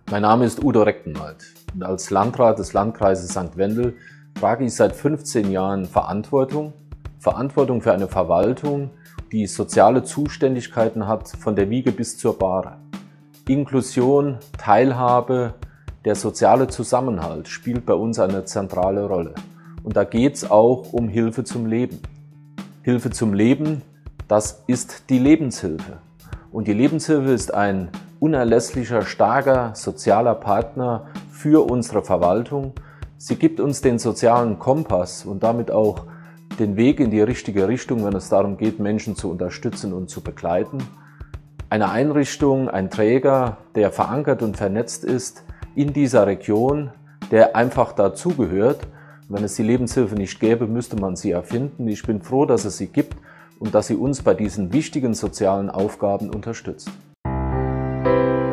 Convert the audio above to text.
Mein Name ist Udo Rechtenwald und als Landrat des Landkreises St. Wendel trage ich seit 15 Jahren Verantwortung für eine Verwaltung, die soziale Zuständigkeiten hat von der Wiege bis zur Bahre. Inklusion, Teilhabe, der soziale Zusammenhalt spielt bei uns eine zentrale Rolle. Und da geht es auch um Hilfe zum Leben. Hilfe zum Leben, das ist die Lebenshilfe. Und die Lebenshilfe ist ein unerlässlicher, starker sozialer Partner für unsere Verwaltung. Sie gibt uns den sozialen Kompass und damit auch den Weg in die richtige Richtung, wenn es darum geht, Menschen zu unterstützen und zu begleiten. Eine Einrichtung, ein Träger, der verankert und vernetzt ist in dieser Region, der einfach dazugehört. Wenn es die Lebenshilfe nicht gäbe, müsste man sie erfinden. Ich bin froh, dass es sie gibt und dass sie uns bei diesen wichtigen sozialen Aufgaben unterstützt.